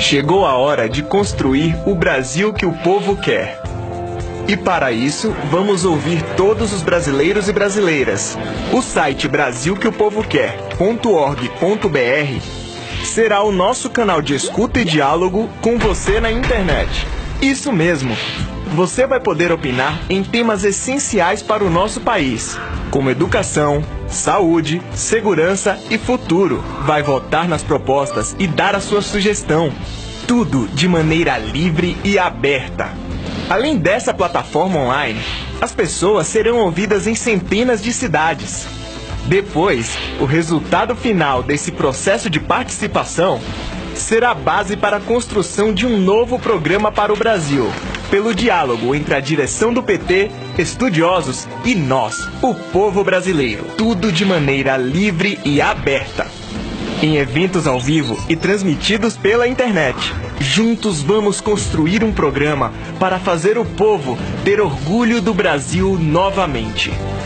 Chegou a hora de construir o Brasil que o povo quer. E para isso, vamos ouvir todos os brasileiros e brasileiras. O site brasilqueopovoquer.org.br será o nosso canal de escuta e diálogo com você na internet. Isso mesmo! Você vai poder opinar em temas essenciais para o nosso país, como educação, saúde, segurança e futuro. Vai votar nas propostas e dar a sua sugestão. Tudo de maneira livre e aberta. Além dessa plataforma online, as pessoas serão ouvidas em centenas de cidades. Depois, o resultado final desse processo de participação será a base para a construção de um novo programa para o Brasil, pelo diálogo entre a direção do PT, estudiosos e nós, o povo brasileiro. Tudo de maneira livre e aberta. Em eventos ao vivo e transmitidos pela internet. Juntos vamos construir um programa para fazer o povo ter orgulho do Brasil novamente.